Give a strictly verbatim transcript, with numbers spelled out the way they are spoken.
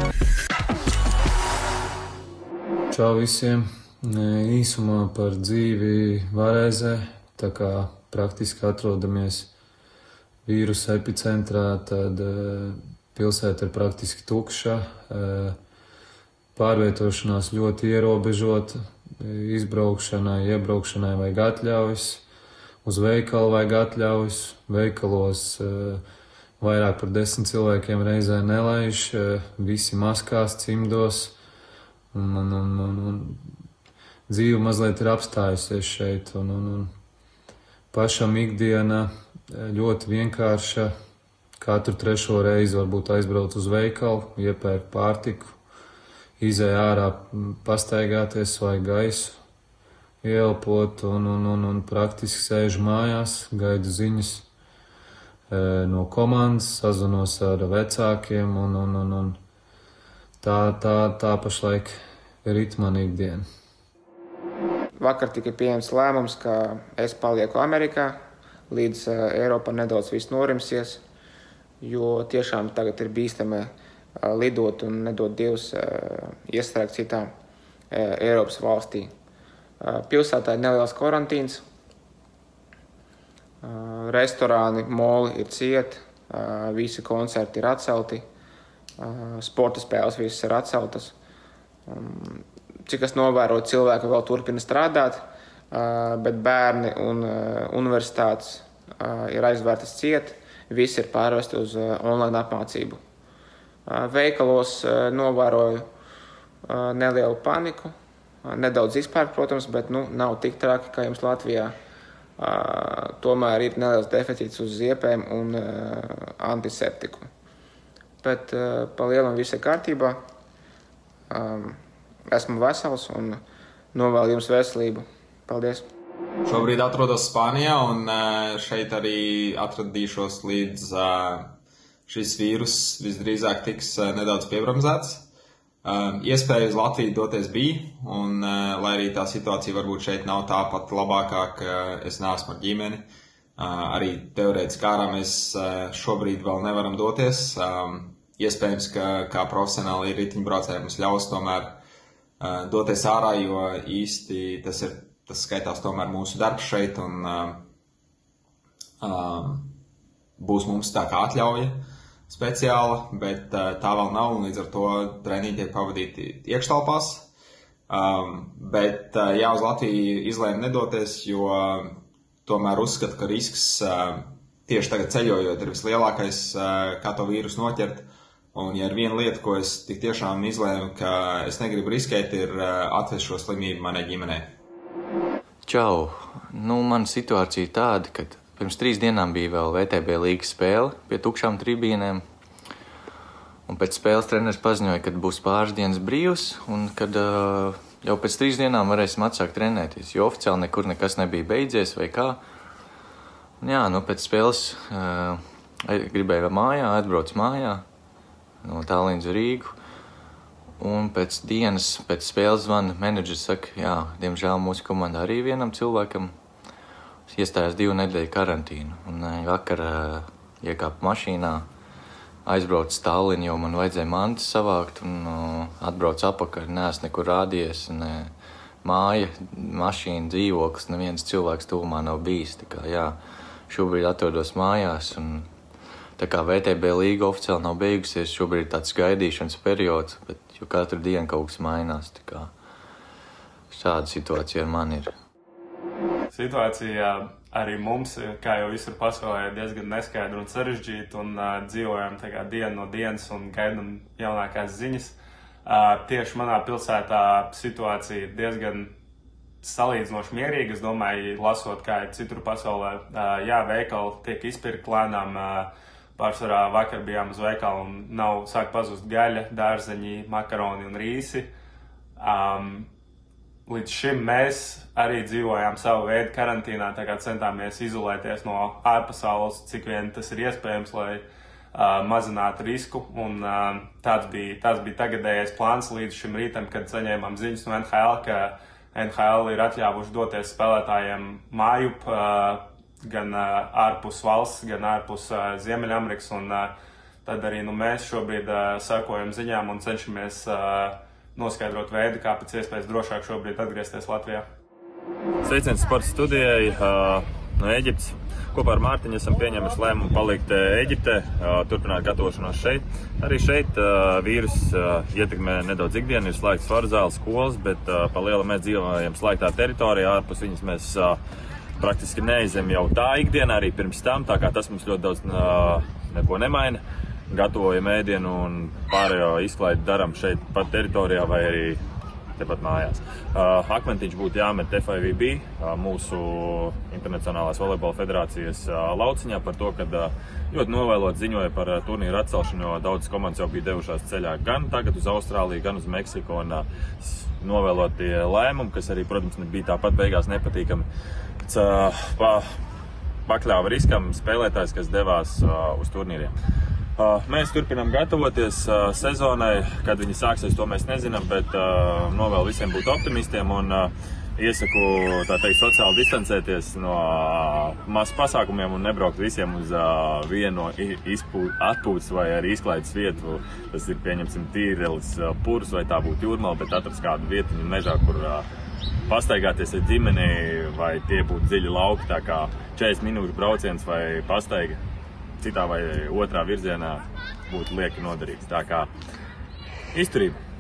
Čau visiem! Īsumā par dzīvi Varēzē, tā kā praktiski atrodamies vīrusa epicentrā, tad pilsēta ir praktiski tukša, pārvietošanās ļoti ierobežota, izbraukšanai, iebraukšanai vajag atļaujas, uz veikalu vajag atļaujas, veikalos vairāk par desmit cilvēkiem reizē nelaiž, visi maskās, cimdos. Un, un, un, un, un dzīve mazliet ir apstājusies šeit, un, un, un pašam ikdiena ļoti vienkārša. Katru trešo reizi varbūt aizbrauc uz veikalu, iepērk pārtiku, izej ārā pastaigāties vai gaisu, ieelpot, un, un, un, un praktiski sēžu mājās, gaidu ziņas e, no komandas, sazinos ar vecākiem, un, un, un, un tā, tā, tā pašlaik ir mana ikdiena. Vakar tika pieņemts lēmums, ka es palieku Amerikā, līdz uh, Eiropa nedaudz viss norimsies, jo tiešām tagad ir bīstami uh, lidot un nedod Dievs uh, iestrēgt citā uh, Eiropas valstī. Uh, pilsētā ir neliels karantīns, uh, restorāni, moli ir cieti, uh, visi koncerti ir atcelti, uh, sporta spēles visas ir atceltas. Um, cik es novēroju, cilvēki vēl turpina strādāt, uh, bet bērni un uh, universitātes uh, ir aizvērtas ciet, visi ir pārvesti uz uh, online apmācību. Uh, veikalos uh, novēroju uh, nelielu paniku, uh, nedaudz izpērk, protams, bet nu, nav tik traki, kā jums Latvijā. Uh, tomēr ir neliels deficīts uz ziepēm un uh, antiseptiku. Bet uh, pa lielam viss ir kārtībā. Um, esmu vesels un novēlu jums veselību. Paldies! Šobrīd atrodos Spānijā un uh, šeit arī atradīšos līdz uh, šis vīrus visdrīzāk tiks uh, nedaudz piebremzēts. Uh, iespēja uz Latviju doties bija, un uh, lai arī tā situācija varbūt šeit nav tā pat labākā, ka es neesmu ar ģimeni, uh, arī teorētiski ārā mēs uh, šobrīd vēl nevaram doties. Um, Iespējams, ka kā profesionāli riteņbraucēji mums ļaus tomēr uh, doties ārā, jo īsti tas ir, tas skaitās tomēr mūsu darbs šeit, un uh, uh, būs mums tā kā atļauja speciāla, bet uh, tā vēl nav, un līdz ar to treniņi tiek pavadīti iekštelpās. Um, bet uh, jā, uz Latviju izlēma nedoties, jo uh, tomēr uzskatu, ka risks uh, tieši tagad ceļojot ir vislielākais, uh, kā to vīrusu noķert. Un, ja ir viena lieta, ko es tik tiešām izlēmu, ka es negribu riskēt, ir atvest šo slimību manai ģimenei. Čau! Nu, mana situācija tāda, ka pirms trīs dienām bija vēl V T B līgas spēle pie tukšām tribīnēm. Un pēc spēles treneris paziņoja, ka būs pāris dienas brīvs un kad uh, jau pēc trīs dienām varēsim atsākt trenēties, jo oficiāli nekur nekas nebija beidzies vai kā. Un jā, nu pēc spēles uh, gribēju mājā, atbrauc mājā. No Tallinas uz Rīgu, un pēc dienas, pēc spēles zvana menedžers saka, jā, diemžēl mūsu komandā arī vienam cilvēkam iestājās divu nedēļu karantīnu, un vakar uh, iekāpu mašīnā, aizbraucu Tallinu, jo man vajadzēja mantas savākt, un uh, atbraucu apakaļ, neesmu nekur rādījies, un uh, māja, mašīna, dzīvoklis, neviens cilvēks tuvumā nav bijis, tā kā jā, šobrīd atrodos mājās, un tā kā V T B līga oficiāli nav beigusies, šobrīd ir tāds gaidīšanas periods, bet jo katru dienu kaut kas mainās, tā kā šāda situācija ar mani ir. Situācija arī mums, kā jau visur pasaulē, ir diezgan neskaidra un sarežģīta, un uh, dzīvojam tā kā dienu no dienas un gaidam jaunākās ziņas. Uh, tieši manā pilsētā situācija ir diezgan salīdzinoši mierīga. Es domāju, lasot, kā ir citur pasaulē, uh, jā, veikali tiek izpirkt lēnām. Uh, Pārsvarā vakar bijām uz veikalu un nav sāk pazust gaļa, dārzeņi, makaroni un rīsi. Um, līdz šim mēs arī dzīvojām savu veidu karantīnā, tā kā centāmies izolēties no ārpasaules, cik vien tas ir iespējams, lai uh, mazinātu risku. Un uh, tāds bija, tāds bija tagadējais plāns līdz šim rītam, kad saņēmām ziņas no N H L, ka N H L ir atļāvuši doties spēlētājiem mājup, uh, gan uh, ārpus valsts, gan ārpus uh, Ziemeļamerikas, un uh, tad arī nu, mēs šobrīd uh, sekojam ziņām un cenšamies uh, noskaidrot veidu, kā pēc iespējas drošāk šobrīd atgriezties Latvijā. Sveiciens sporta studijai uh, no Ēģiptes. Kopā ar Mārtiņu esam pieņēmuši lēmumu palikt Ēģiptē, uh, turpināt gatavošanos šeit. Arī šeit uh, vīrus uh, ietekmē nedaudz ikdienu, ir slēgts varu zāles, skolas, bet uh, pa lielu mēs dzīvojam slēgtā teritorijā, ārpus viņas mēs uh, praktiski neizem jau tā ikdienā arī pirms tam, tā kā tas mums ļoti daudz uh, neko nemaina. Gatavojam ēdienu un pārējo izklaidi daram šeit pat teritorijā vai arī tepat mājās. Uh, akmentiņš būtu jāmet F I V B, uh, mūsu Internacionālās volejbola federācijas uh, lauciņā par to, ka uh, ļoti novēlot ziņoja par uh, turnīru atcelšanu, jo daudzas komandas jau bija devušās ceļā gan tagad uz Austrāliju, gan uz Meksiku, un uh, novēlot tie lēmumi, kas arī, protams, bija tāpat beigās nepatīkami. Pēc, uh, pa, pakļāva riskam spēlētājs, kas devās uh, uz turnīriem. Uh, mēs turpinām gatavoties uh, sezonai, kad viņi sāksies, to mēs nezinām, bet uh, novēl visiem būt optimistiem un uh, iesaku, tā teikt, sociāli distancēties no uh, masu pasākumiem un nebraukt visiem uz uh, vienu atpūtas vai arī izklaides vietu. Tas ir, pieņemsim, Tīrelis, uh, Purs vai tā būtu Jūrmala, bet atrast kādu vietiņu mežā, kur uh, pastaigāties ar ģimeni vai tie būtu dziļi lauki, tā kā četrdesmit minūšu brauciens vai pastaiga citā vai otrā virzienā būtu lieki noderīgs. Tā kā izturība.